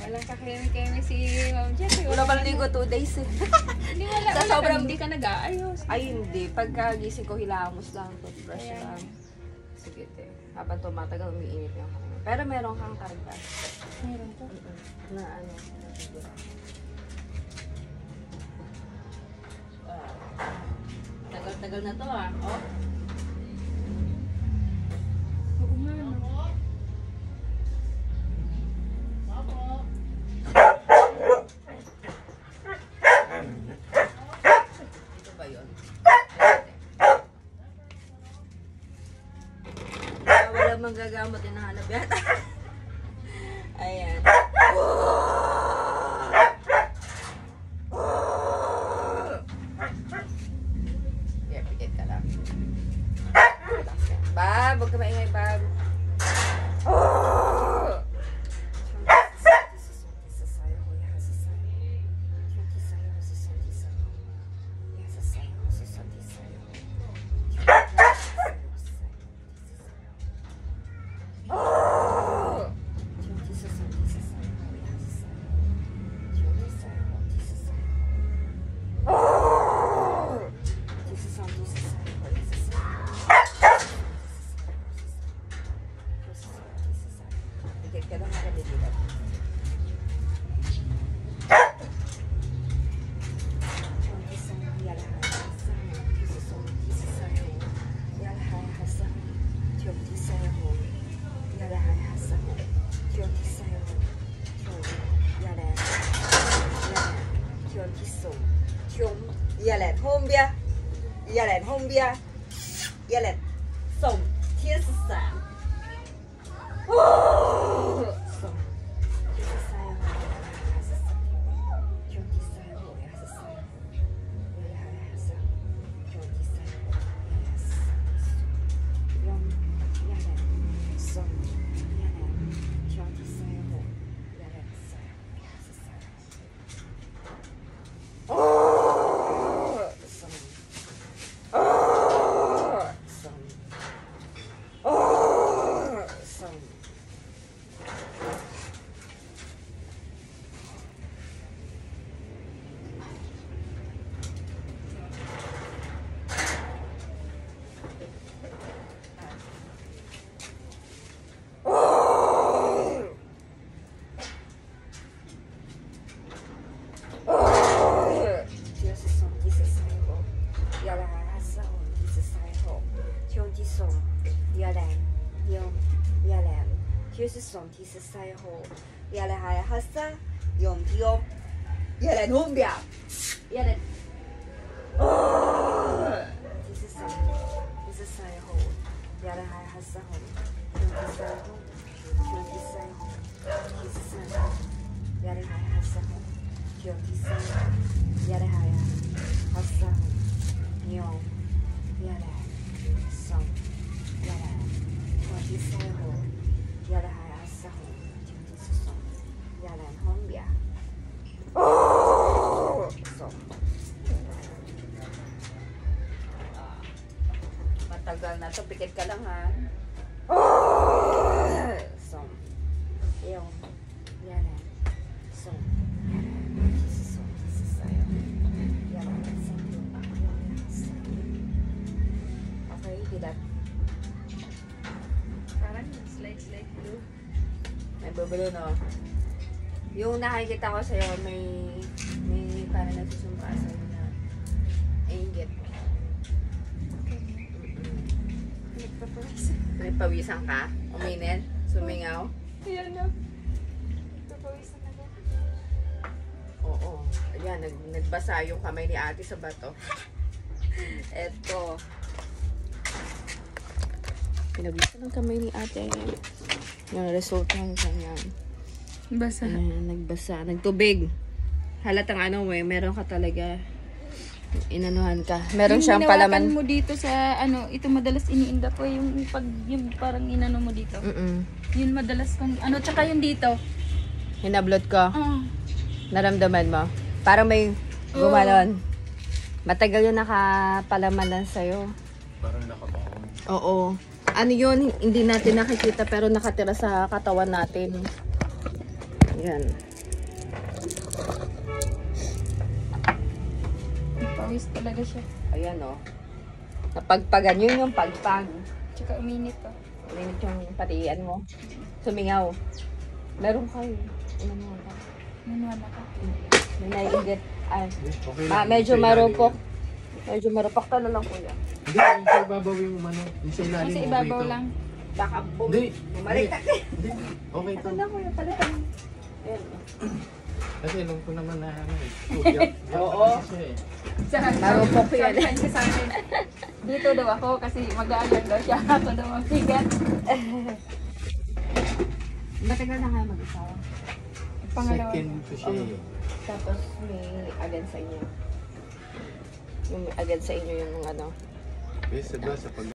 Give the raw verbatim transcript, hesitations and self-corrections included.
Walang kakemi-kemi si Ma'am Jessie. Wala pala ligo two days eh. Hindi wala. Sa Wala sobrang- ka, hindi ka nag-aayos. Ay, hindi. Pagkagising ko, hilamos lang. Toothbrush Ayan. lang. Sige, te. Habang tumatagal, umiinit yung kanina. Pero meron kang karga. Meron to. Na ano. Ah. Tagal-tagal na to ah. Oh. Oo nga. no. Ito ba yun? Ah, wala manggagamot. Hinahanap yata. Ayan. Yeah, pikit ka lang. Relax yan. Bab, huwag ka maingay, Bab. Pikit ka lang, nakadidilat. Yalet hôm bia, yalet hôm bia, yalet sông thiên sản. Sông thiên sản. Sông thì sẽ sai hồ, giờ là hai hết sa, dùng thì ôm, giờ là hôn bia, giờ là, thì sẽ sai, thì sẽ sai hồ, giờ là hai hết sa hồ, dùng thì sai hồ, dùng thì sai hồ, thì sẽ sai hồ, giờ là hai hết sa hồ, dùng thì sai hồ, giờ là hai hết sa hồ, dùng, giờ là sông, giờ là dùng thì sai hồ, giờ là hai Yalan hombia. Oh! So. Matagal na to, pikit ka lang ha. Oh! So. Yung. Yalan. So. Yalan. So. Sasayo. Yalan. So. Okay, dilat. Parang slide-slide blue. May bubulo no. Yung nakikita ko sa'yo, may, may parang nagsusumpa sa'yo na inggit. Nagpapawisan. Nagpawisan ka? Uminit? Sumingaw? Ayan na. Nagpapawisan na ba? Oo. Ayan, nag, nagbasa yung kamay ni ate sa bato. Eto. Pinawisan ng kamay ni ate. Yung result ng kanyang. Basa. Ayan, nagbasa. Nagtubig. Halatang ano mo eh, meron ka talaga. Inanuhan ka. Meron yung siyang palaman. mo dito sa ano, ito madalas iniinda ko yung pag yung parang inano mo dito. Mm-mm. Yun madalas kong ano, tsaka yung dito. Hinablot ko. Oh. Naramdaman mo. Parang may gumalon. Matagal yun nakapalaman lang sa'yo. Parang nakabaon. Oo. Ano yun, hindi natin nakikita pero nakatira sa katawan natin. Yan. Pawis talaga siya. Ayan o. Napagpagan yun yung pagpag. Tsaka uminit pa. Uminit yung patian mo. Sumingaw. Meron kayo. Ano mo ba? Manual na ka. May naiingit. Ay, Okay ah, lang. medyo Sa ilalim marupok. yan. Medyo marupok ka na lang kuya. Hindi, yung sa ibabaw yung ano. Yung sa ilalim. Kasi okay ibabaw to. lang. Baka bum Hindi. bumalik ka. Hindi. Okay to. Ito na kuya, palitan. Ayan. Kasi alam ko naman na ano eh. Tugyap. Oo. Kasi eh. Marupok yan. Sabi niya sa akin, dito daw ako kasi mag-aalang daw siya. Ako daw mabigat. Matagal na nga mag-isawa. Pangalawa. Second ko siya eh. Tapos may agad sa inyo. Yung agad sa inyo yung ano. Basta ba sa pag